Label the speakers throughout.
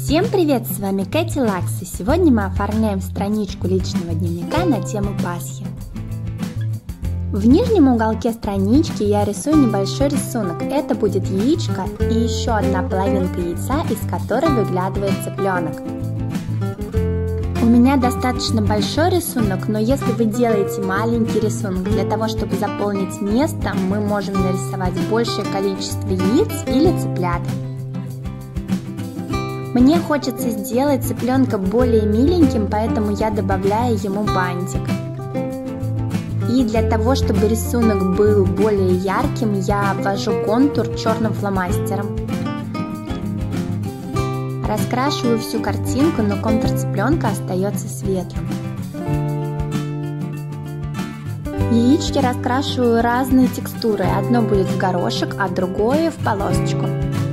Speaker 1: Всем привет, с вами Кэти Лакс, и сегодня мы оформляем страничку личного дневника на тему Пасхи. В нижнем уголке странички я рисую небольшой рисунок. Это будет яичко и еще одна половинка яйца, из которой выглядывает цыпленок. У меня достаточно большой рисунок, но если вы делаете маленький рисунок, для того, чтобы заполнить место, мы можем нарисовать большее количество яиц или цыплят. Мне хочется сделать цыпленка более миленьким, поэтому я добавляю ему бантик. И для того, чтобы рисунок был более ярким, я обвожу контур черным фломастером. Раскрашиваю всю картинку, но контур цыпленка остается светлым. Яички раскрашиваю разные текстуры. Одно будет в горошек, а другое в полосочку.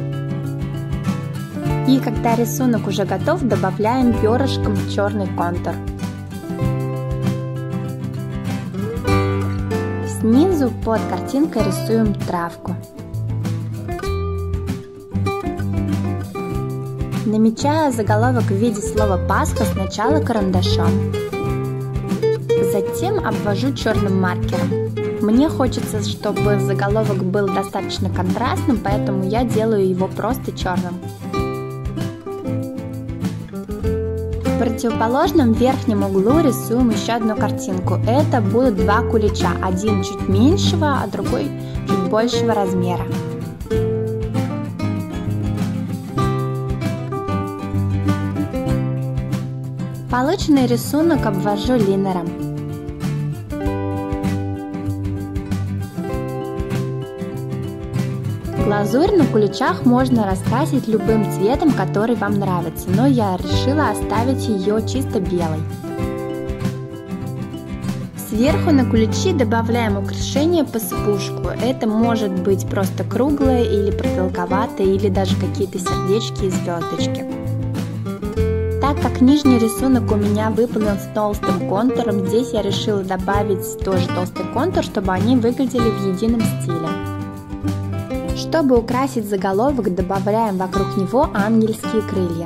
Speaker 1: И когда рисунок уже готов, добавляем перышком черный контур. Снизу под картинкой рисуем травку. Намечаю заголовок в виде слова Пасха сначала карандашом, затем обвожу черным маркером. Мне хочется, чтобы заголовок был достаточно контрастным, поэтому я делаю его просто черным. В противоположном верхнем углу рисуем еще одну картинку. Это будут два кулича, один чуть меньшего, а другой чуть большего размера. Полученный рисунок обвожу линером. Глазурь на куличах можно раскрасить любым цветом, который вам нравится, но я решила оставить ее чисто белой. Сверху на куличи добавляем украшение посыпушку. Это может быть просто круглое или продолговатое, или даже какие-то сердечки и звездочки. Так как нижний рисунок у меня выполнен с толстым контуром, здесь я решила добавить тоже толстый контур, чтобы они выглядели в едином стиле. Чтобы украсить заголовок, добавляем вокруг него ангельские крылья.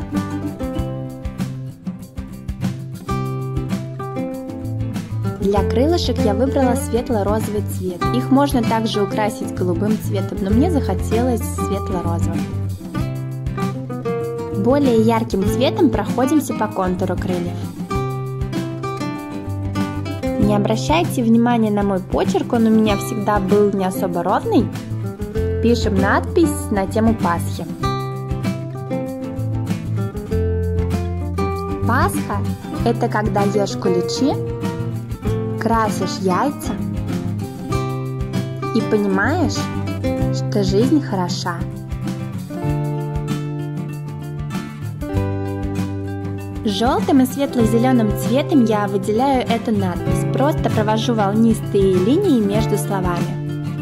Speaker 1: Для крылышек я выбрала светло-розовый цвет. Их можно также украсить голубым цветом, но мне захотелось светло-розовым. Более ярким цветом проходимся по контуру крыльев. Не обращайте внимания на мой почерк, он у меня всегда был не особо ровный. Пишем надпись на тему Пасхи. Пасха – это когда ешь куличи, красишь яйца и понимаешь, что жизнь хороша. Желтым и светло-зеленым цветом я выделяю эту надпись, просто провожу волнистые линии между словами.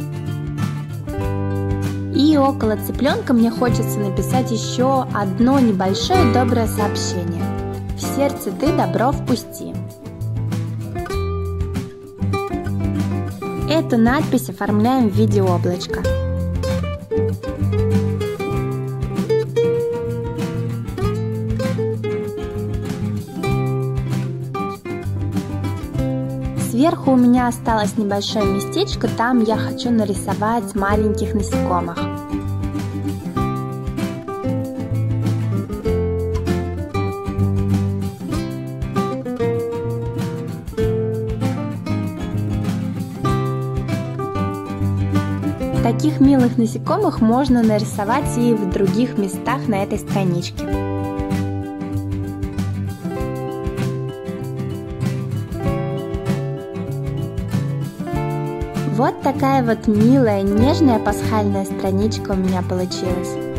Speaker 1: И около цыпленка мне хочется написать еще одно небольшое доброе сообщение. В сердце ты добро впусти. Эту надпись оформляем в виде облачка. Сверху у меня осталось небольшое местечко, там я хочу нарисовать маленьких насекомых. Таких милых насекомых можно нарисовать и в других местах на этой страничке. Вот такая вот милая, нежная пасхальная страничка у меня получилась.